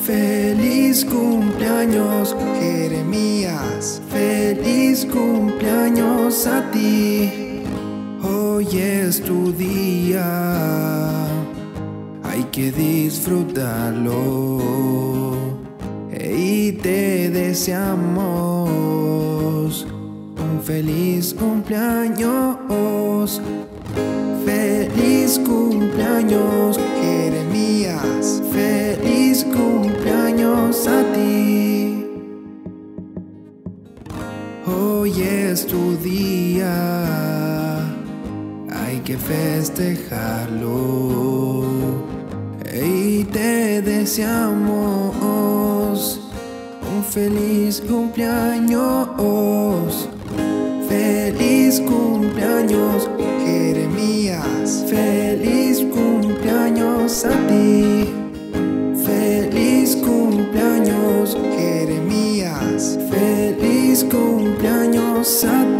Feliz cumpleaños, Jeremías. Feliz cumpleaños a ti. Hoy es tu día, hay que disfrutarlo. Y te deseamos un feliz cumpleaños. Feliz cumpleaños, Jeremías. Feliz cumpleaños a ti. Hoy es tu día, hay que festejarlo. Y te deseamos un feliz cumpleaños. Feliz cumpleaños, Jeremías. Feliz cumpleaños a ti. Feliz cumpleaños, Jeremías. Feliz cumpleaños a ti.